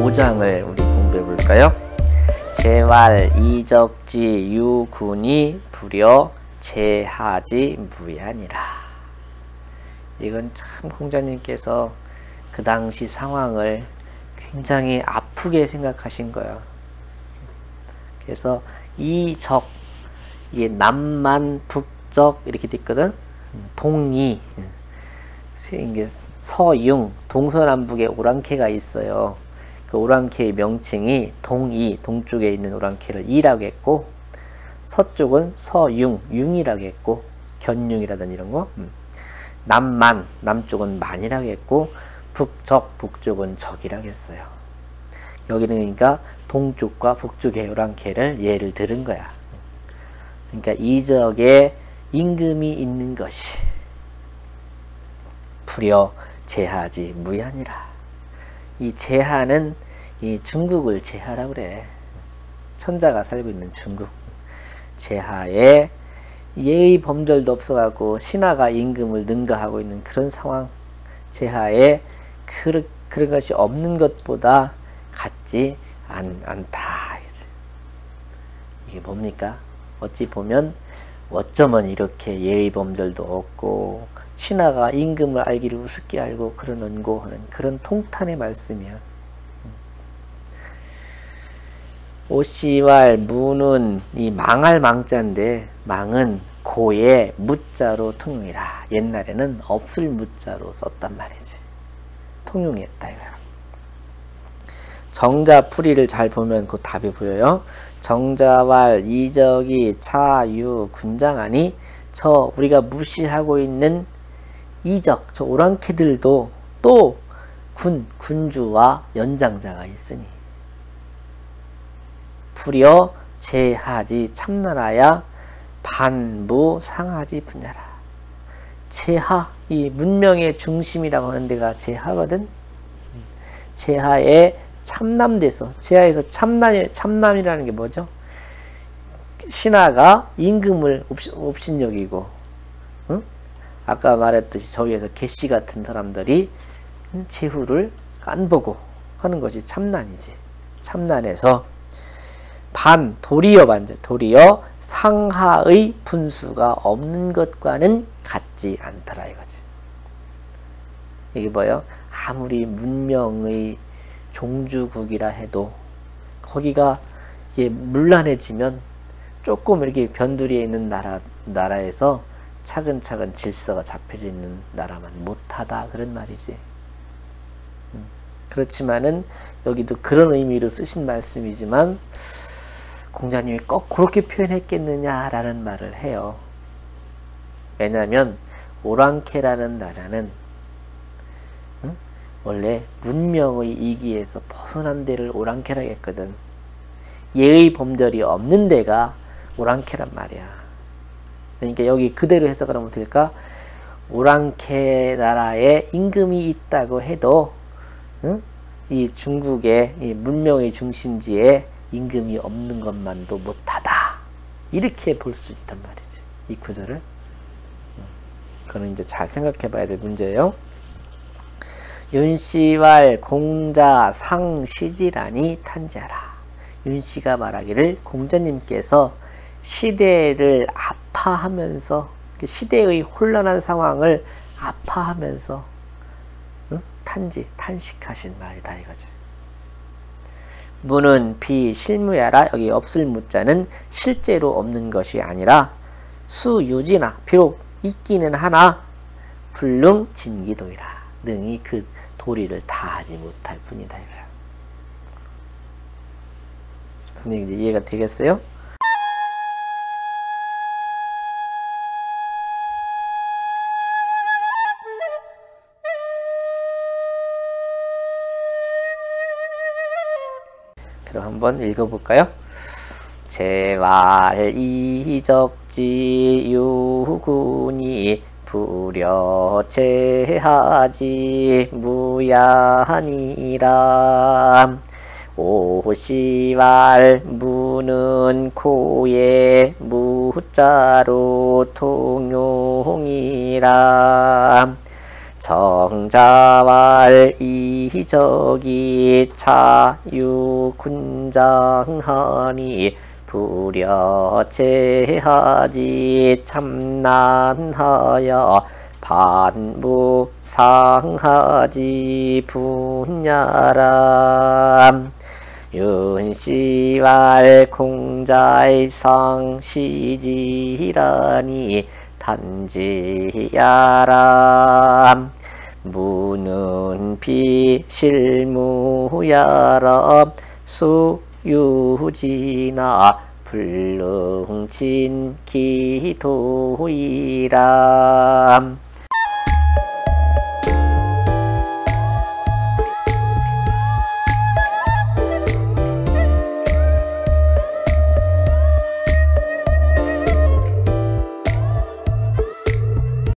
5장을 우리 공부해 볼까요? 제왈 이적지 유군이 불여 제하지 무야니라. 이건 참 공자님께서 그 당시 상황을 굉장히 아프게 생각하신 거예요. 그래서 이적, 이게 남만 북적 이렇게 돼 있거든. 동이, 이게 서융, 동서남북에 오랑캐가 있어요. 그 오랑캐의 명칭이 동이, 동쪽에 있는 오랑캐를 이라고 했고, 서쪽은 서융, 융이라고 했고, 견융이라든지 이런 거. 남만, 남쪽은 만이라고 했고, 북적, 북쪽은 적이라고 했어요. 여기는 그러니까 동쪽과 북쪽의 오랑캐를 예를 들은 거야. 그러니까 이적에 임금이 있는 것이 불여 제하지 무야니라. 이 제하는 이 중국을 제하라고 그래. 천자가 살고 있는 중국. 제하에 예의 범절도 없어가고 신하가 임금을 능가하고 있는 그런 상황. 제하에 그런 것이 없는 것보다 같지 않다. 이게 뭡니까? 어찌 보면 어쩌면 이렇게 예의 범절도 없고 신하가 임금을 알기를 우습게 알고 그러는고 하는 그런 통탄의 말씀이야. 오씨왈 무는 이 망할 망자인데 망은 고의 무자로 통용이라. 옛날에는 없을 무자로 썼단 말이지. 통용했다 이거야. 정자 풀이를 잘 보면 그 답이 보여요. 정자왈 이적이 차유 군장하니 저 우리가 무시하고 있는 이적, 저 오랑캐들도 또 군주와 연장자가 있으니 불여 제하지 참나라야 반부 상하지 분야라. 제하, 이 문명의 중심이라고 하는 데가 제하거든. 제하에 참남돼서, 제하에서 참남이라는 게 뭐죠? 신하가 임금을 업신여기고, 응? 아까 말했듯이 저위에서 개씨 같은 사람들이 제후를 깐보고 하는 것이 참난이지. 참난에서 도리어 상하의 분수가 없는 것과는 같지 않더라 이거지. 이게 뭐예요? 아무리 문명의 종주국이라 해도 거기가 이게 문란해지면 조금 이렇게 변두리에 있는 나라에서 차근차근 질서가 잡혀져 있는 나라만 못하다 그런 말이지. 그렇지만은 여기도 그런 의미로 쓰신 말씀이지만 공자님이 꼭 그렇게 표현했겠느냐라는 말을 해요. 왜냐하면 오랑캐라는 나라는 원래 문명의 이기에서 벗어난 데를 오랑캐라고 했거든. 예의 범절이 없는 데가 오랑캐란 말이야. 그러니까 여기 그대로 해석을 하면 될까? 오랑캐 나라에 임금이 있다고 해도 이 중국의 이 문명의 중심지에 임금이 없는 것만도 못하다. 이렇게 볼 수 있단 말이지. 이 구절을. 그거는 이제 잘 생각해 봐야 될 문제예요. 윤씨왈 공자 상시지라니 탄자라. 윤씨가 말하기를 공자님께서 시대를 아파하면서 시대의 혼란한 상황을 아파하면서 탄식하신 말이다 이거지. 무는 비실무야라. 여기 없을 무자는 실제로 없는 것이 아니라 수유지나 비록 있기는 하나 불능 진기도이라. 능히 그 도리를 다하지 못할 뿐이다 이거야. 무슨 얘기인지 이해가 되겠어요? 그럼 한번 읽어볼까요? 제왈 이적지 유군이 불여 제하지 무야니라. 오씨왈 무는 고의 무자로 통용이라. 성자왈 이적이 자유군장하니 불여체하지 참난하여 반무상하지 분야람 윤씨왈 공자의 상시지라니 단지야람 무는 비실무야람 수유지나 불능진 기도이람